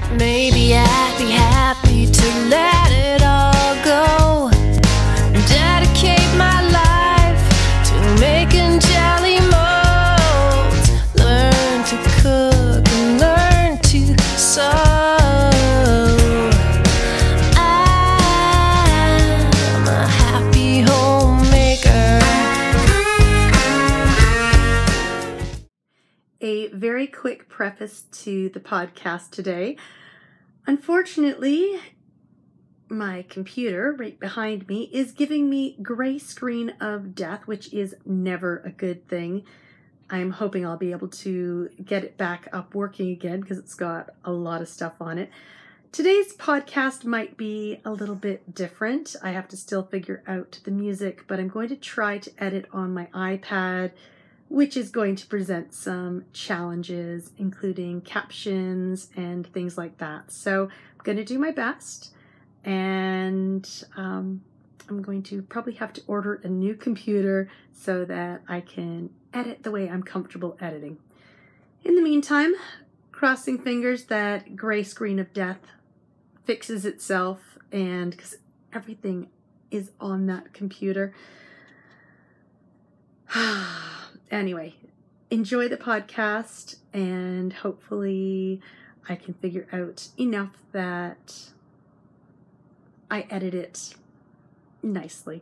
Maybe I'd be happy to let it all go and dedicate my life to making jelly molds. Learn to cook and learn to sew. I'm a happy homemaker. A very quick preface to the podcast today. Unfortunately, my computer right behind me is giving me gray screen of death, which is never a good thing. I'm hoping I'll be able to get it back up working again because it's got a lot of stuff on it. Today's podcast might be a little bit different. I have to still figure out the music, but I'm going to try to edit on my iPad, which is going to present some challenges, including captions and things like that. So I'm going to do my best, and I'm going to probably have to order a new computer so that I can edit the way I'm comfortable editing. In the meantime, crossing fingers that gray screen of death fixes itself, and because everything is on that computer. Anyway, enjoy the podcast, and hopefully I can figure out enough that I edit it nicely.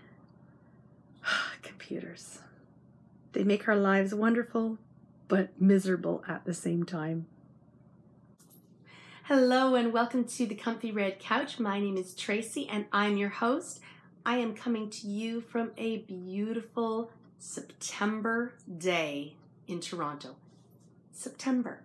Computers. They make our lives wonderful, but miserable at the same time. Hello and welcome to the Comfy Red Couch. My name is Tracy and I'm your host. I am coming to you from a beautiful September day in Toronto. September.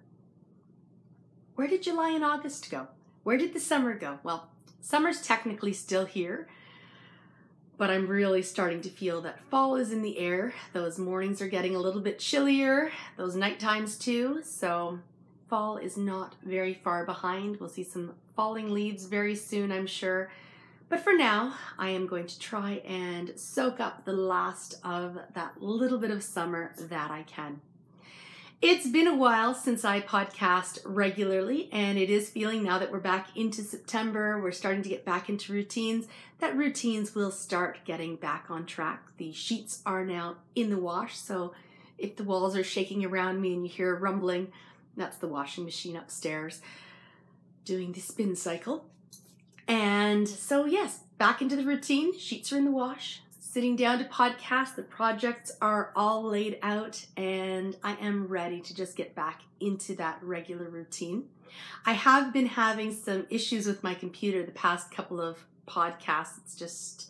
Where did July and August go? Where did the summer go? Well, summer's technically still here, but I'm really starting to feel that fall is in the air. Those mornings are getting a little bit chillier, those night times too, so fall is not very far behind. We'll see some falling leaves very soon, I'm sure. But for now, I am going to try and soak up the last of that little bit of summer that I can. It's been a while since I podcast regularly, and it is feeling now that we're back into September, we're starting to get back into routines, that routines will start getting back on track. The sheets are now in the wash, so if the walls are shaking around me and you hear a rumbling, that's the washing machine upstairs doing the spin cycle. And so yes, back into the routine, sheets are in the wash, sitting down to podcast, the projects are all laid out, and I am ready to just get back into that regular routine. I have been having some issues with my computer the past couple of podcasts. It's just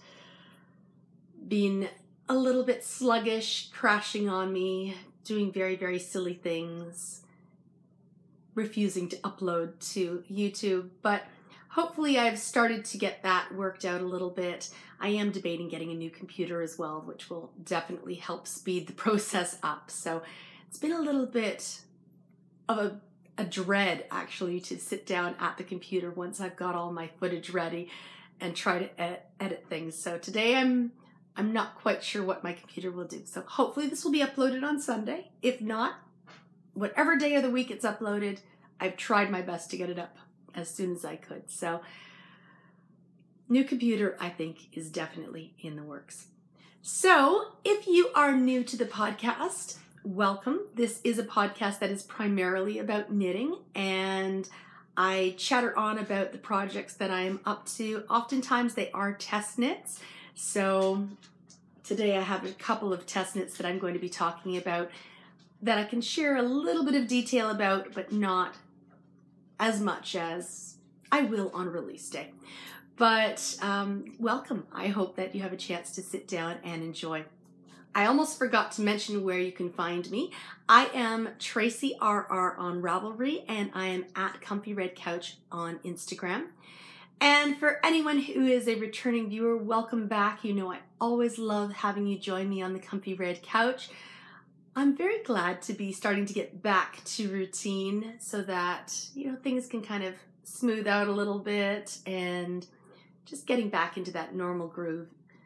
been a little bit sluggish, crashing on me, doing very, very silly things, refusing to upload to YouTube, but hopefully I've started to get that worked out a little bit. I am debating getting a new computer as well, which will definitely help speed the process up. So it's been a little bit of a dread actually to sit down at the computer once I've got all my footage ready and try to edit things. So today I'm not quite sure what my computer will do. So hopefully this will be uploaded on Sunday. If not, whatever day of the week it's uploaded, I've tried my best to get it up as soon as I could. So new computer, I think, is definitely in the works. So if you are new to the podcast, welcome. This is a podcast that is primarily about knitting, and I chatter on about the projects that I'm up to. Oftentimes they are test knits. So today I have a couple of test knits that I'm going to be talking about that I can share a little bit of detail about, but not as much as I will on release day. But welcome. I hope that you have a chance to sit down and enjoy. I almost forgot to mention where you can find me. I am Tracy RR on Ravelry, and I am at Comfy Red Couch on Instagram. And for anyone who is a returning viewer, welcome back. You know I always love having you join me on the Comfy Red Couch. I'm very glad to be starting to get back to routine so that, things can kind of smooth out a little bit and just getting back into that normal groove.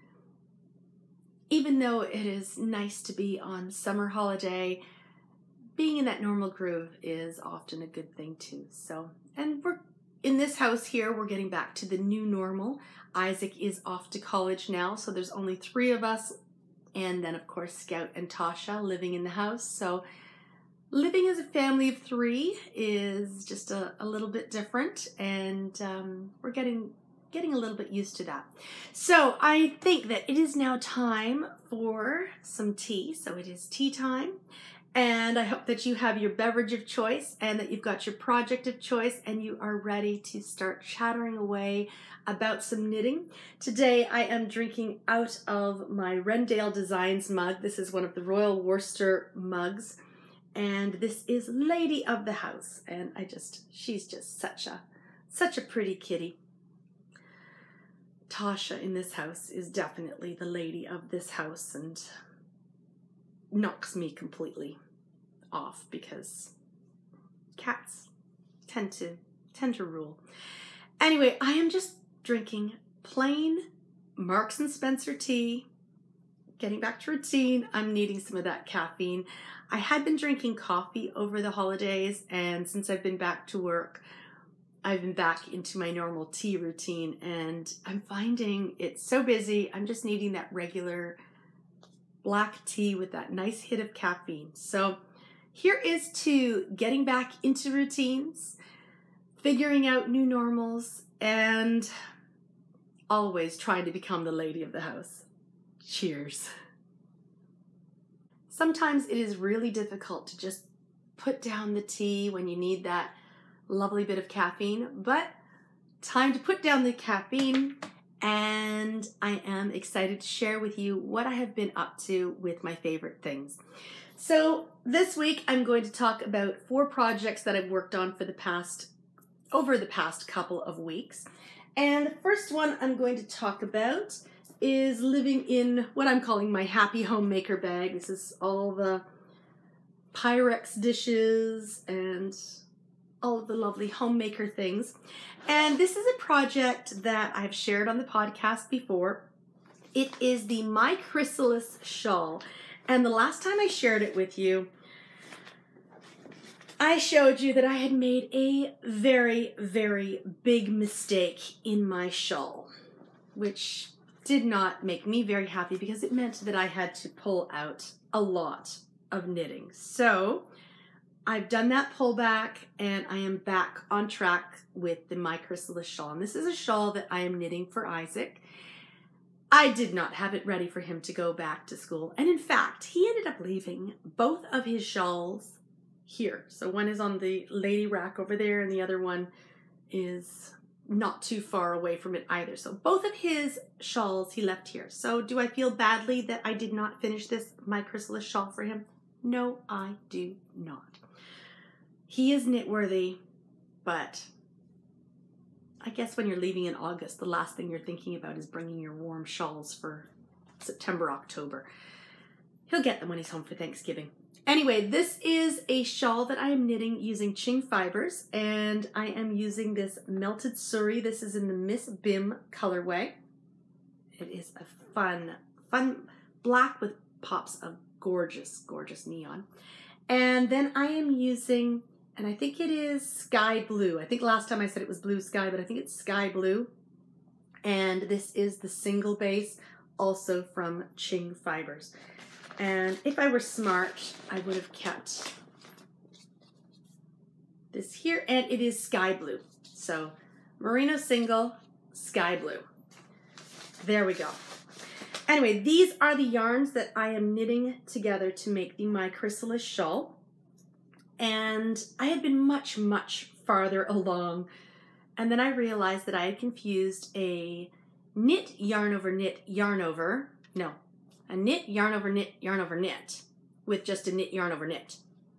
Even though it is nice to be on summer holiday, being in that normal groove is often a good thing too. So, and we're in this house here, we're getting back to the new normal. Isaac is off to college now, so there's only 3 of us. And then, of course, Scout and Tasha living in the house. So living as a family of 3 is just a little bit different. And we're getting a little bit used to that. So I think that it is now time for some tea. So it is tea time. And I hope that you have your beverage of choice and that you've got your project of choice and you are ready to start chattering away about some knitting. Today I am drinking out of my Rendale Designs mug. This is one of the Royal Worcester mugs. And this is Lady of the House. And she's just such a pretty kitty. Tasha in this house is definitely the lady of this house and knocks me completely off because cats tend to rule. Anyway, I am just drinking plain Marks and Spencer tea. Getting back to routine, I'm needing some of that caffeine. I had been drinking coffee over the holidays, and since I've been back to work, I've been back into my normal tea routine, and I'm finding it's so busy. I'm just needing that regular black tea with that nice hit of caffeine. So here is to getting back into routines, figuring out new normals, and always trying to become the lady of the house. Cheers. Sometimes it is really difficult to just put down the tea when you need that lovely bit of caffeine, but time to put down the caffeine, and I am excited to share with you what I have been up to with my favorite things. So this week I'm going to talk about 4 projects that I've worked on over the past couple of weeks. And the first one I'm going to talk about is living in what I'm calling my happy homemaker bag. This is all the Pyrex dishes and all of the lovely homemaker things. And this is a project that I've shared on the podcast before. It is the My Chrysalis shawl. And the last time I shared it with you, I showed you that I had made a very, very big mistake in my shawl, which did not make me very happy because it meant that I had to pull out a lot of knitting. So I've done that pullback and I am back on track with the My Chrysalis shawl. And this is a shawl that I am knitting for Isaac. I did not have it ready for him to go back to school. And in fact, he ended up leaving both of his shawls here. So one is on the lady rack over there and the other one is not too far away from it either. So both of his shawls he left here. So do I feel badly that I did not finish this My Chrysalis shawl for him? No, I do not. He is knitworthy, but I guess when you're leaving in August, the last thing you're thinking about is bringing your warm shawls for September, October. He'll get them when he's home for Thanksgiving. Anyway, this is a shawl that I am knitting using Ching fibers, and I am using this Melted Surrey. This is in the Miss Bim colorway. It is a fun black with pops of gorgeous, gorgeous neon. And then I am using, and I think it is sky blue. I think last time I said it was blue sky, but I think it's sky blue. And this is the single base, also from Ching fibers. And if I were smart, I would have kept this here, and it is sky blue. So merino single, sky blue. There we go. Anyway, these are the yarns that I am knitting together to make the My Chrysalis shawl. And I had been much, much farther along. And then I realized that I had confused a knit yarn over knit yarn over, no, a knit yarn over knit yarn over knit with just a knit yarn over knit.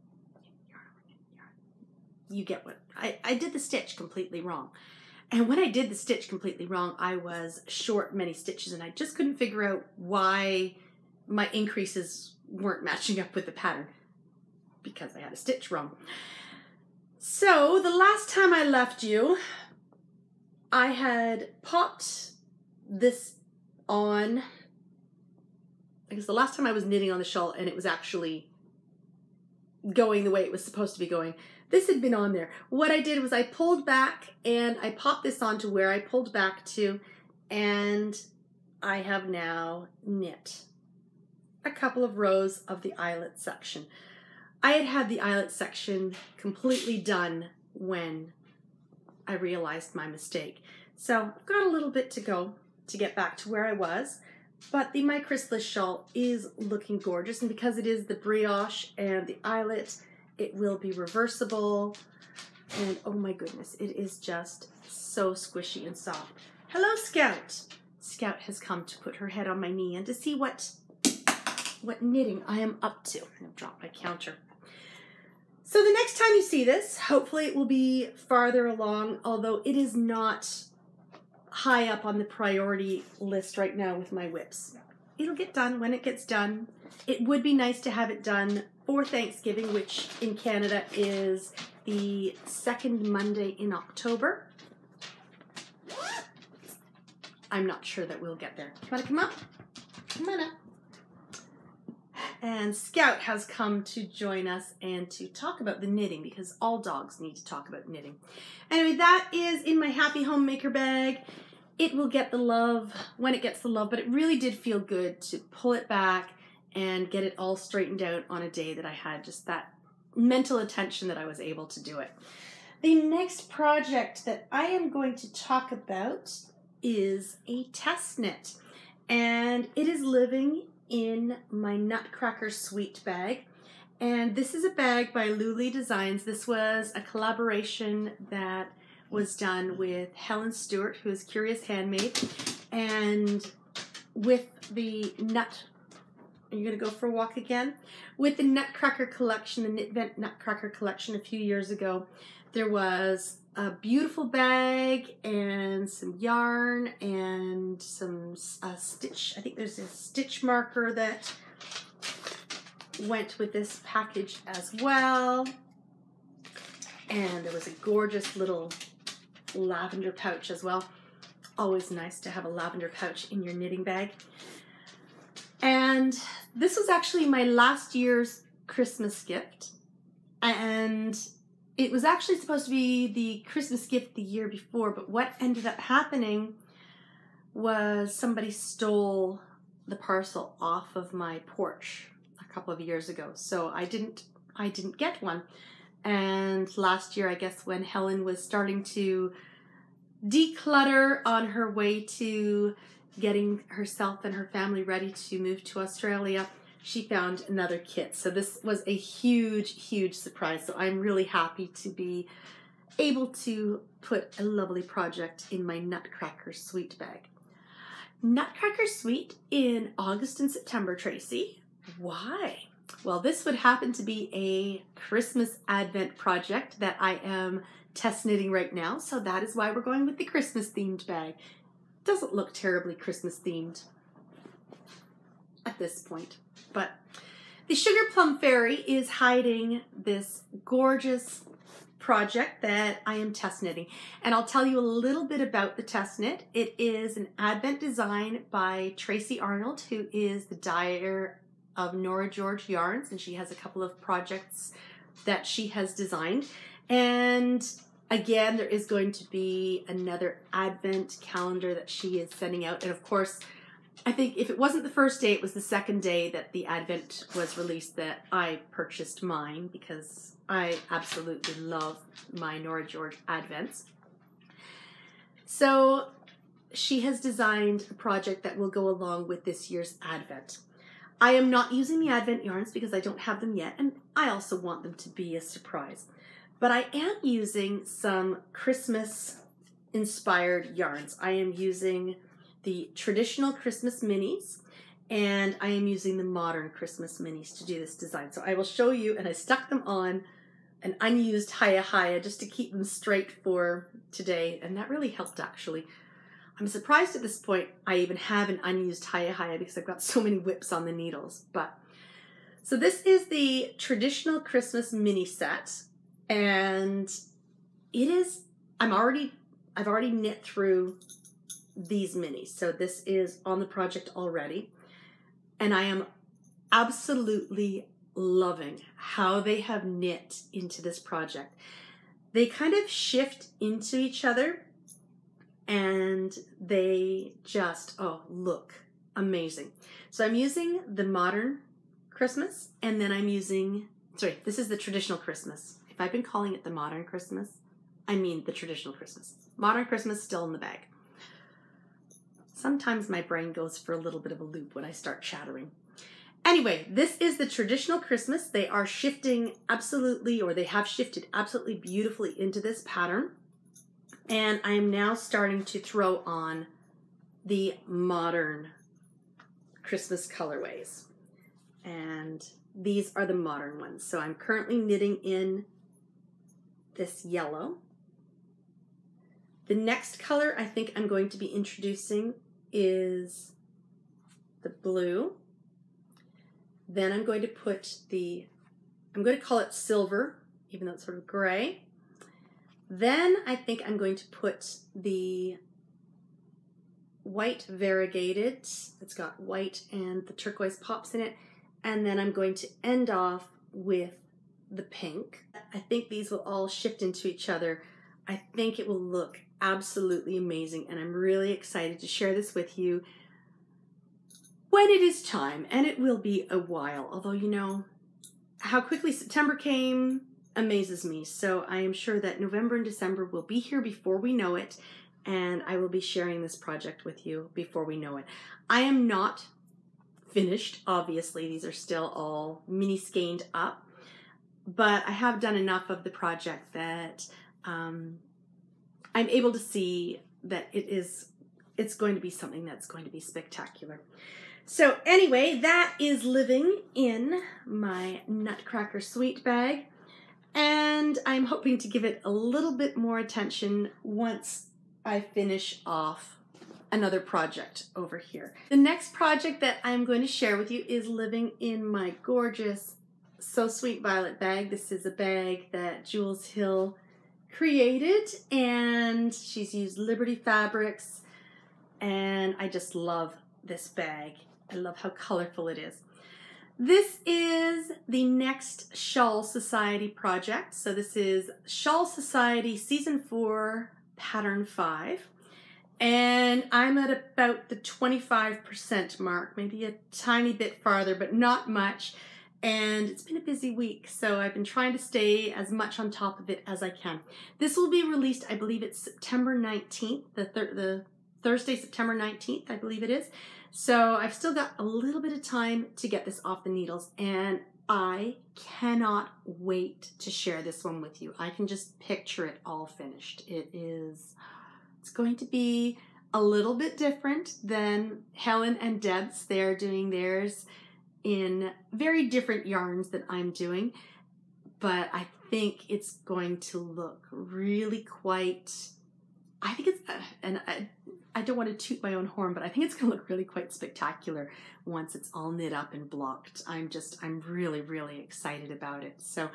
You get what, I did the stitch completely wrong. And when I did the stitch completely wrong, I was short many stitches and I just couldn't figure out why my increases weren't matching up with the pattern because I had a stitch wrong. So the last time I left you, I had popped this on, I guess the last time I was knitting on the shawl and it was actually going the way it was supposed to be going. this had been on there. What I did was I pulled back and I popped this onto where I pulled back to, and I have now knit a couple of rows of the eyelet section. I had the eyelet section completely done when I realized my mistake. So I've got a little bit to go to get back to where I was, but the My Chrysalis shawl is looking gorgeous, and because it is the brioche and the eyelet, it will be reversible, and oh my goodness, it is just so squishy and soft. Hello, Scout. Scout has come to put her head on my knee and to see what knitting I am up to. I'll drop my counter. So the next time you see this, hopefully it will be farther along, although it is not high up on the priority list right now with my whips. It'll get done when it gets done. It would be nice to have it done for Thanksgiving, which in Canada is the second Monday in October. I'm not sure that we'll get there. Want to come up? Come on up. And Scout has come to join us and to talk about the knitting, because all dogs need to talk about knitting. Anyway, that is in my Happy Homemaker bag. It will get the love when it gets the love, but it really did feel good to pull it back and get it all straightened out on a day that I had just that mental attention that I was able to do it. The next project that I am going to talk about is a test knit, and it is living in my Nutcracker Sweet bag. And this is a bag by Luli Designs. This was a collaboration that was done with Helen Stewart, who is Curious Handmade, and with the are you going to go for a walk again? With the Nutcracker collection, the Knit Vent Nutcracker collection a few years ago, there was a beautiful bag and some yarn and some stitch. I think there's a stitch marker that went with this package as well. And there was a gorgeous little lavender pouch as well. Always nice to have a lavender pouch in your knitting bag. And this was actually my last year's Christmas gift. And it was actually supposed to be the Christmas gift the year before, but what ended up happening was somebody stole the parcel off of my porch a couple of years ago. So I didn't get one. And last year, I guess, when Helen was starting to declutter on her way to getting herself and her family ready to move to Australia, she found another kit. So this was a huge, huge surprise. So I'm really happy to be able to put a lovely project in my Nutcracker Sweet bag. Nutcracker Sweet in August and September, Tracy. Why? Well, this would happen to be a Christmas Advent project that I am test knitting right now. So that is why we're going with the Christmas themed bag. Doesn't look terribly Christmas themed at this point. But the Sugar Plum Fairy is hiding this gorgeous project that I am test knitting. And I'll tell you a little bit about the test knit. It is an Advent design by Tracy Arnold, who is the dyer of Nora George Yarns, and she has a couple of projects that she has designed. And again, there is going to be another Advent calendar that she is sending out. And of course, I think if it wasn't the first day, it was the second day that the Advent was released that I purchased mine, because I absolutely love my Nora George Advents. So she has designed a project that will go along with this year's Advent. I am not using the Advent yarns because I don't have them yet, and I also want them to be a surprise. But I am using some Christmas-inspired yarns. I am using the traditional Christmas minis, and I am using the modern Christmas minis to do this design. So I will show you, and I stuck them on an unused Hiya Hiya just to keep them straight for today, and that really helped actually. I'm surprised at this point I even have an unused Hiya Hiya because I've got so many whips on the needles. But so this is the traditional Christmas mini set, and it is, I've already knit through these minis. So this is on the project already, and I am absolutely loving how they have knit into this project. They kind of shift into each other and they just, look amazing. So I'm using the Modern Christmas, and then I'm using, this is the Traditional Christmas. If I've been calling it the Modern Christmas, I mean the Traditional Christmas. Modern Christmas still in the bag. Sometimes my brain goes for a little bit of a loop when I start chattering. Anyway, this is the Traditional Christmas. They are shifting absolutely, or they have shifted absolutely beautifully into this pattern. And I am now starting to throw on the Modern Christmas colorways. And these are the modern ones. So I'm currently knitting in this yellow. The next color I think I'm going to be introducing is the blue. Then I'm going to put I'm going to call it silver, even though it's sort of gray. Then I think I'm going to put the white variegated. It's got white and the turquoise pops in it. And then I'm going to end off with the pink. I think these will all shift into each other. I think it will look absolutely amazing, and I'm really excited to share this with you when it is time, and it will be a while, although you know how quickly September came amazes me. So I am sure that November and December will be here before we know it, and I will be sharing this project with you before we know it. I am not finished, obviously. These are still all mini skeined up, but I have done enough of the project that I'm able to see that it's going to be something that's going to be spectacular. So anyway, that is living in my Nutcracker Sweet bag, and I'm hoping to give it a little bit more attention once I finish off another project over here. The next project that I'm going to share with you is living in my gorgeous So Sweet Violet bag. This is a bag that Jules Hill created, and she's used Liberty Fabrics, and I just love this bag. I love how colorful it is. This is the next Shawl Society project. So this is Shawl Society Season 4, Pattern 5. And I'm at about the 25% mark, maybe a tiny bit farther, but not much. And it's been a busy week, so I've been trying to stay as much on top of it as I can. This will be released, I believe it's September 19th, the Thursday, September 19th, I believe it is. So I've still got a little bit of time to get this off the needles, and I cannot wait to share this one with you. I can just picture it all finished. It's going to be a little bit different than Helen and Deb's. They're doing theirs in very different yarns that I'm doing, but I think it's going to look really quite, I think it's, and I don't want to toot my own horn, but I think it's going to look really quite spectacular once it's all knit up and blocked. I'm really, really excited about it. So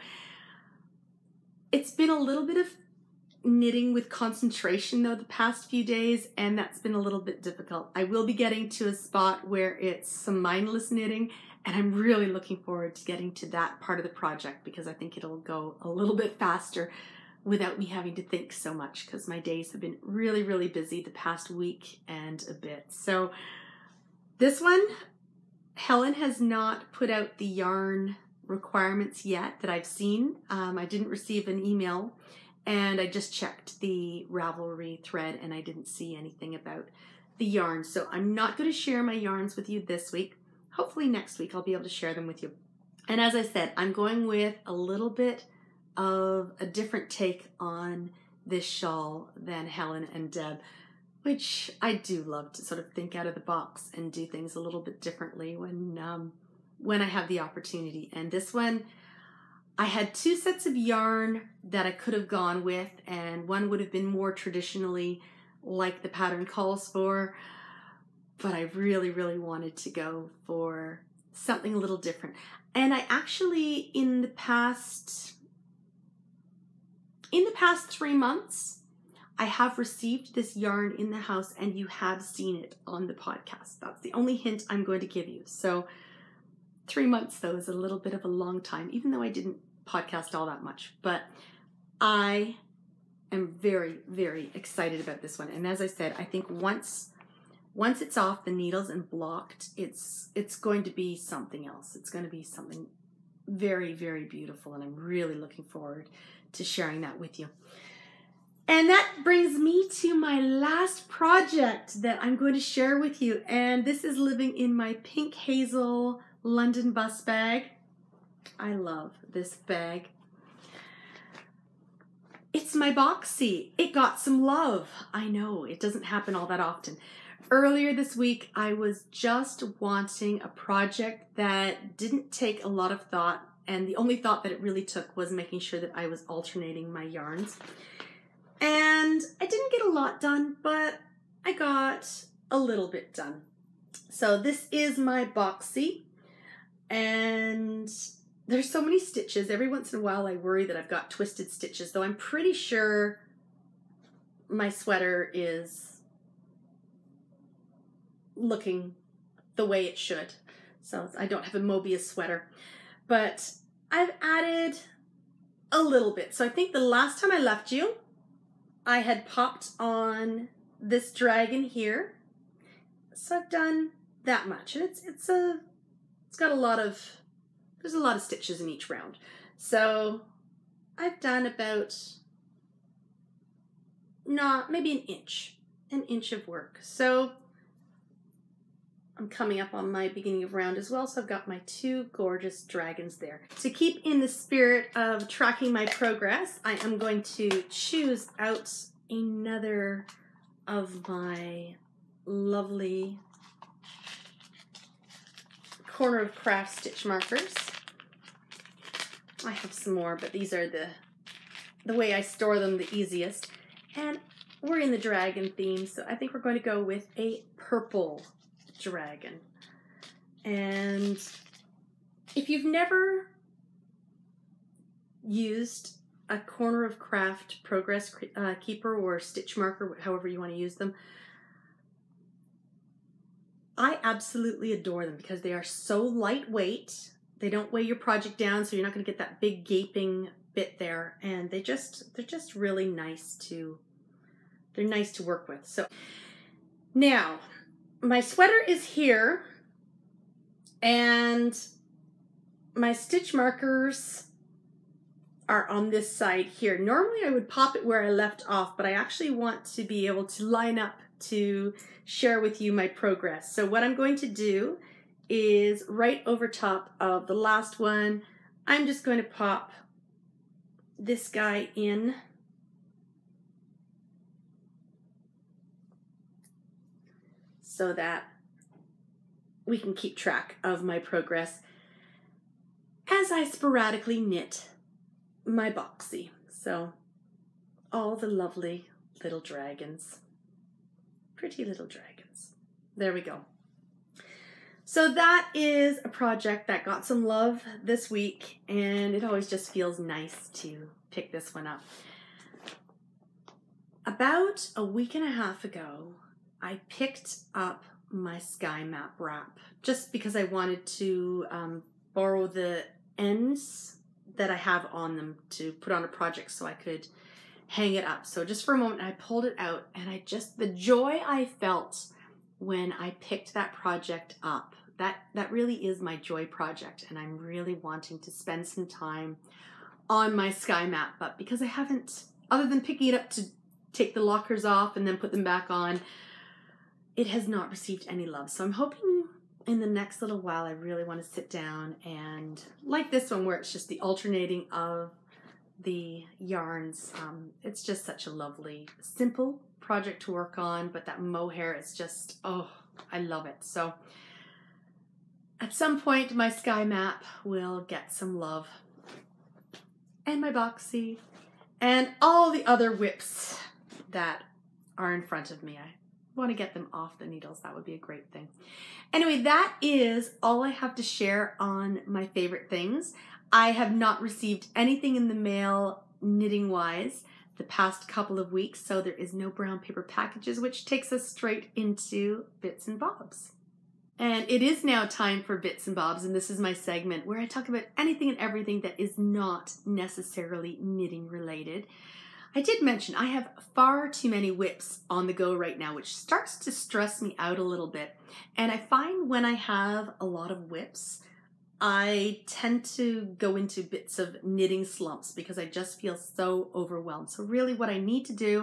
it's been a little bit of knitting with concentration though the past few days, and that's been a little bit difficult. I will be getting to a spot where it's some mindless knitting, and I'm really looking forward to getting to that part of the project because I think it'll go a little bit faster without me having to think so much, because my days have been really, really busy the past week and a bit. So this one, Helen has not put out the yarn requirements yet that I've seen. I didn't receive an email, and I just checked the Ravelry thread and I didn't see anything about the yarn. So I'm not going to share my yarns with you this week. Hopefully next week I'll be able to share them with you. And as I said, I'm going with a little bit of a different take on this shawl than Helen and Deb, which I do love to sort of think out of the box and do things a little bit differently when I have the opportunity. And this one, I had two sets of yarn that I could have gone with, and one would have been more traditionally like the pattern calls for, but I really, really wanted to go for something a little different. And I actually, in the past 3 months, I have received this yarn in the house, and you have seen it on the podcast. That's the only hint I'm going to give you. So 3 months, though, is a little bit of a long time, even though I didn't podcast all that much. But I am very, very excited about this one. And as I said, I think once it's off the needles and blocked, it's going to be something else. It's going to be something very, very beautiful, and I'm really looking forward to sharing that with you. And that brings me to my last project that I'm going to share with you, and this is living in my pink hazel London bus bag. I love this bag. It's my Boxy. It got some love. I know, it doesn't happen all that often. Earlier this week, I was just wanting a project that didn't take a lot of thought, and the only thought that it really took was making sure that I was alternating my yarns. And I didn't get a lot done, but I got a little bit done. So this is my Boxy, and there's so many stitches. Every once in a while I worry that I've got twisted stitches, though I'm pretty sure my sweater is looking the way it should. So I don't have a Mobius sweater, but I've added a little bit. So I think the last time I left you, I had popped on this dragon here. So I've done that much, and it's got there's a lot of stitches in each round. So I've done about maybe an inch of work. So I'm coming up on my beginning of round as well, so I've got my 2 gorgeous dragons there. To keep in the spirit of tracking my progress, I am going to choose out another of my lovely Corner of Craft stitch markers. I have some more, but these are the way I store them the easiest. And we're in the dragon theme, so I think we're going to go with a purple dragon. And if you've never used a Corner of Craft progress keeper or stitch marker, however you want to use them, I absolutely adore them because they are so lightweight. They don't weigh your project down, so you're not going to get that big gaping bit there, and they're just really nice to work with. So now my sweater is here, and my stitch markers are on this side here. Normally I would pop it where I left off, but I actually want to be able to line up to share with you my progress. So what I'm going to do is right over top of the last one, I'm just going to pop this guy in. So that we can keep track of my progress as I sporadically knit my Boxy. So all the lovely little dragons, pretty little dragons. There we go. So that is a project that got some love this week, and it always just feels nice to pick this one up. About a week and a half ago, I picked up my Sky Map wrap just because I wanted to borrow the ends that I have on them to put on a project so I could hang it up. So just for a moment I pulled it out, and the joy I felt when I picked that project up, that really is my joy project, and I'm really wanting to spend some time on my Sky Map. But because I haven't, other than picking it up to take the lockers off and then put them back on, it has not received any love. So I'm hoping in the next little while I really want to sit down and, like this one where it's just the alternating of the yarns, it's just such a lovely, simple project to work on, but that mohair is just, oh, I love it. So at some point my Sky Map will get some love, and my Boxy, and all the other whips that are in front of me. I want to get them off the needles. That would be a great thing. Anyway, that is all I have to share on my favorite things. I have not received anything in the mail knitting wise the past couple of weeks, so there is no brown paper packages, which takes us straight into bits and bobs. And it is now time for Bits and Bobs, and this is my segment where I talk about anything and everything that is not necessarily knitting related. I did mention I have far too many whips on the go right now, which starts to stress me out a little bit. And I find when I have a lot of whips, I tend to go into bits of knitting slumps because I just feel so overwhelmed. So really what I need to do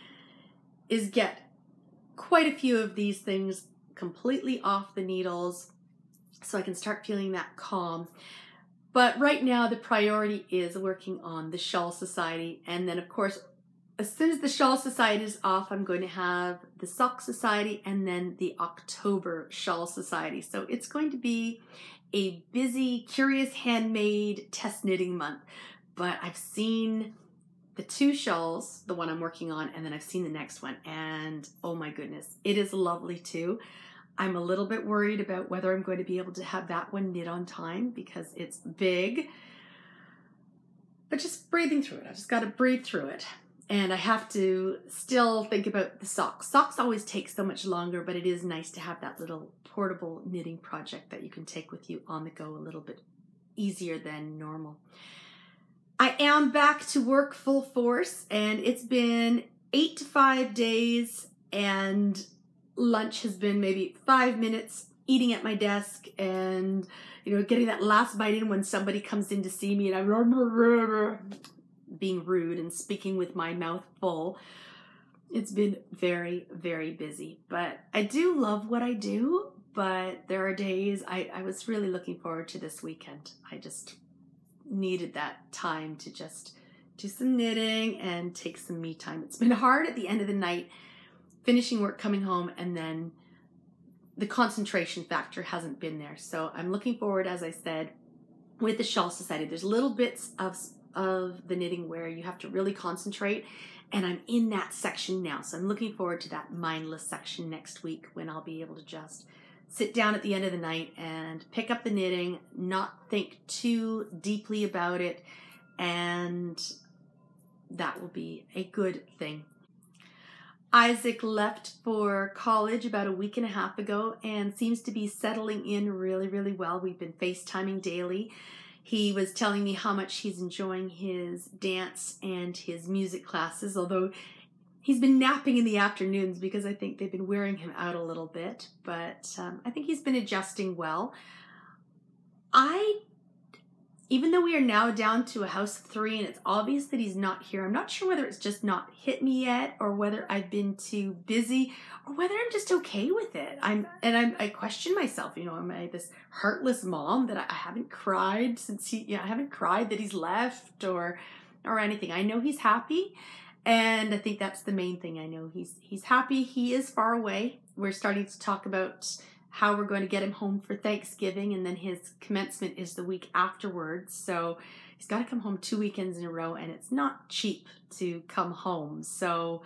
is get quite a few of these things completely off the needles so I can start feeling that calm. But right now the priority is working on the Shawl Society, and then of course as soon as the Shawl Society is off, I'm going to have the Sock Society and then the October Shawl Society. So it's going to be a busy Curious Handmade test knitting month. But I've seen the 2 shawls, the one I'm working on, and then I've seen the next one, and oh my goodness, it is lovely too. I'm a little bit worried about whether I'm going to be able to have that one knit on time because it's big, but just breathing through it. I just got to breathe through it. And I have to still think about the socks. Socks always take so much longer, but it is nice to have that little portable knitting project that you can take with you on the go a little bit easier than normal. I am back to work full force, and it's been 8 to 5 days, and lunch has been maybe 5 minutes, eating at my desk and, getting that last bite in when somebody comes in to see me and I'm being rude and speaking with my mouth full. It's been very, very busy, but I do love what I do, but there are days I was really looking forward to this weekend. I just needed that time to just do some knitting and take some me time. It's been hard at the end of the night, finishing work, coming home, and then the concentration factor hasn't been there. So I'm looking forward, as I said, with the Shawl Society. There's little bits of the knitting where you have to really concentrate, and I'm in that section now. So I'm looking forward to that mindless section next week when I'll be able to just sit down at the end of the night and pick up the knitting, not think too deeply about it, and that will be a good thing. Isaac left for college about a week and a half ago and seems to be settling in really, really well. We've been FaceTiming daily. He was telling me how much he's enjoying his dance and his music classes, although he's been napping in the afternoons because I think they've been wearing him out a little bit, but I think he's been adjusting well. Even though we are now down to a house of 3 and it's obvious that he's not here, I'm not sure whether it's just not hit me yet or whether I've been too busy or whether I'm just okay with it. I question myself, am I this heartless mom that I haven't cried since I haven't cried that he's left or anything. I know he's happy, and I think that's the main thing. I know he's happy. He is far away. We're starting to talk about how we're going to get him home for Thanksgiving, and then his commencement is the week afterwards. So he's got to come home 2 weekends in a row, and it's not cheap to come home. So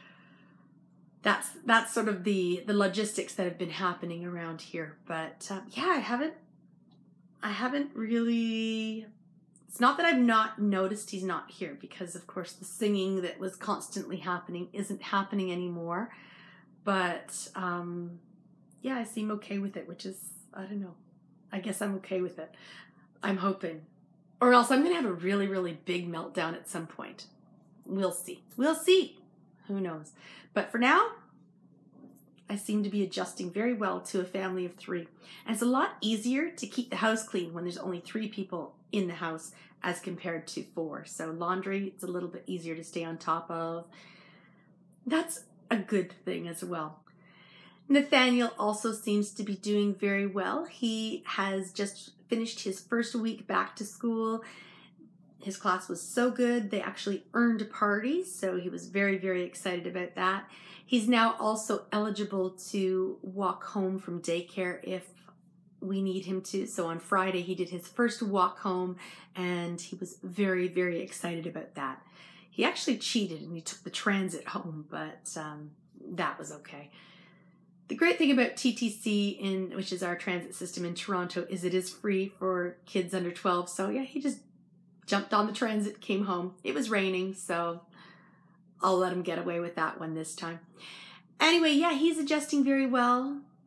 that's sort of the logistics that have been happening around here. But I haven't really. It's not that I've not noticed he's not here, because of course the singing that was constantly happening isn't happening anymore. But I seem okay with it, which is, I don't know. I guess I'm okay with it. I'm hoping. Or else I'm going to have a really, really big meltdown at some point. We'll see. We'll see. Who knows? But for now, I seem to be adjusting very well to a family of 3. And it's a lot easier to keep the house clean when there's only 3 people in the house as compared to 4. So laundry, it's a little bit easier to stay on top of. That's a good thing as well. Nathaniel also seems to be doing very well. He has just finished his first week back to school. His class was so good, they actually earned a party, so he was very, very excited about that. He's now also eligible to walk home from daycare if we need him to. So on Friday, he did his first walk home, and he was very, very excited about that. He actually cheated, and he took the transit home, but that was okay. The great thing about TTC, which is our transit system in Toronto, is it is free for kids under 12. So yeah, he just jumped on the transit, came home. It was raining, so I'll let him get away with that one this time. Anyway, yeah, he's adjusting very well.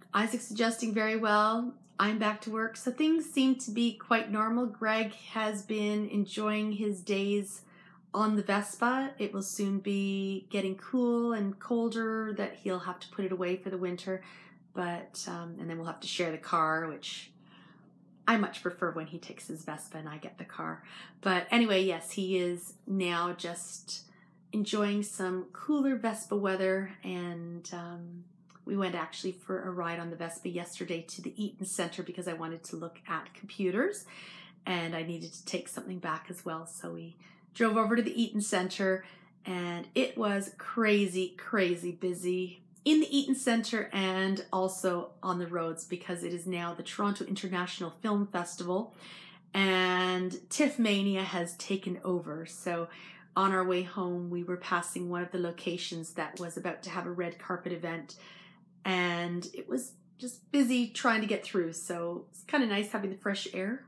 Isaac's adjusting very well. I'm back to work, so things seem to be quite normal. Greg has been enjoying his days on the Vespa. It will soon be getting cool and colder that he'll have to put it away for the winter. But and then we'll have to share the car, which I much prefer when he takes his Vespa and I get the car. But anyway, yes, he is now just enjoying some cooler Vespa weather, and we went actually for a ride on the Vespa yesterday to the Eaton Center because I wanted to look at computers and I needed to take something back as well. So we drove over to the Eaton Center and it was crazy, crazy busy in the Eaton Center and also on the roads because it is now the Toronto International Film Festival and TIFF Mania has taken over. So on our way home, we were passing one of the locations that was about to have a red carpet event, and it was just busy trying to get through. So it's kind of nice having the fresh air,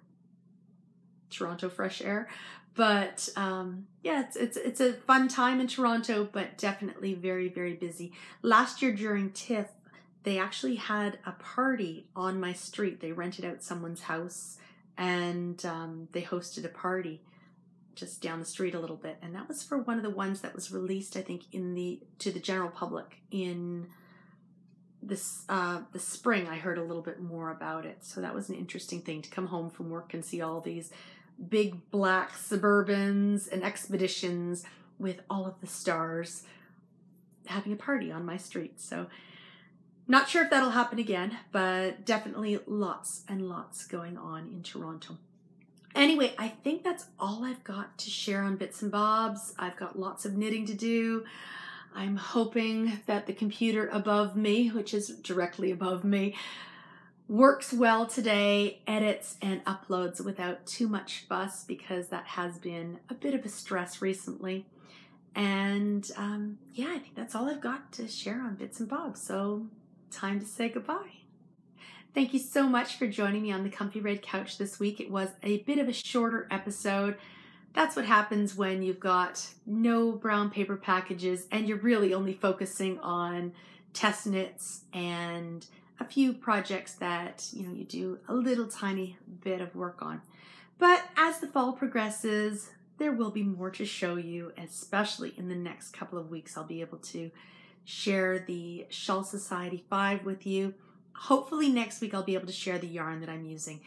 Toronto fresh air. But yeah, it's a fun time in Toronto, but definitely very, very busy. Last year during TIFF, they actually had a party on my street. They rented out someone's house and they hosted a party just down the street a little bit. And that was for one of the ones that was released, I think, to the general public in this the spring. I heard a little bit more about it. So that was an interesting thing to come home from work and see all these big black Suburbans and Expeditions with all of the stars having a party on my street. So not sure if that'll happen again, but definitely lots and lots going on in Toronto. Anyway, I think that's all I've got to share on Bits and Bobs. I've got lots of knitting to do. I'm hoping that the computer above me, which is directly above me, works well today, edits and uploads without too much fuss because that has been a bit of a stress recently. And yeah, I think that's all I've got to share on Bits and Bobs. So time to say goodbye. Thank you so much for joining me on the Comfy Red Couch this week. It was a bit of a shorter episode. That's what happens when you've got no brown paper packages and you're really only focusing on test knits and a few projects that, you know, you do a little tiny bit of work on. But as the fall progresses, there will be more to show you, especially in the next couple of weeks. I'll be able to share the Shawl Society 5 with you. Hopefully next week I'll be able to share the yarn that I'm using.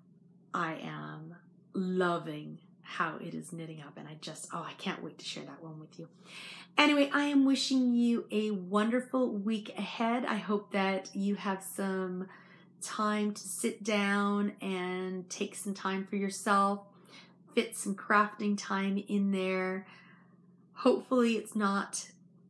I am loving how it is knitting up and I can't wait to share that one with you. Anyway, I am wishing you a wonderful week ahead. I hope that you have some time to sit down and take some time for yourself, fit some crafting time in there. Hopefully it's not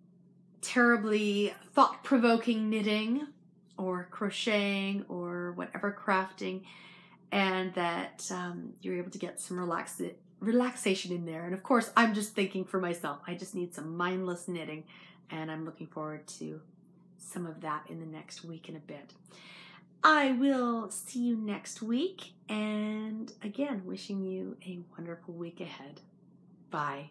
terribly thought-provoking knitting or crocheting or whatever crafting, and that you're able to get some relaxation in there. And of course, I'm just thinking for myself. I just need some mindless knitting, and I'm looking forward to some of that in the next week and a bit. I will see you next week, and again, wishing you a wonderful week ahead. Bye.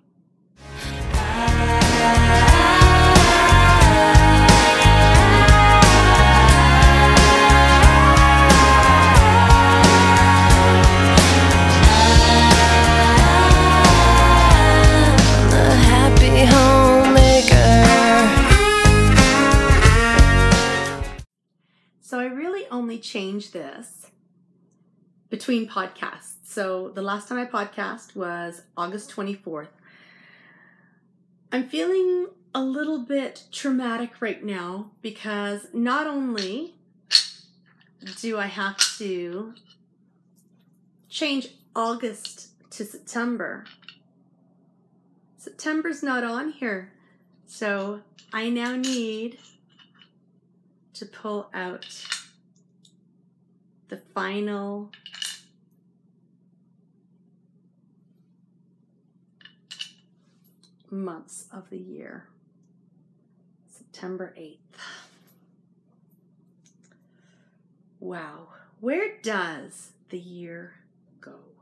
So I really only changed this between podcasts. So the last time I podcast was August 24th. I'm feeling a little bit traumatic right now because not only do I have to change August to September, September's not on here. So I now need to pull out the final months of the year. September 8th. Wow. Where does the year go?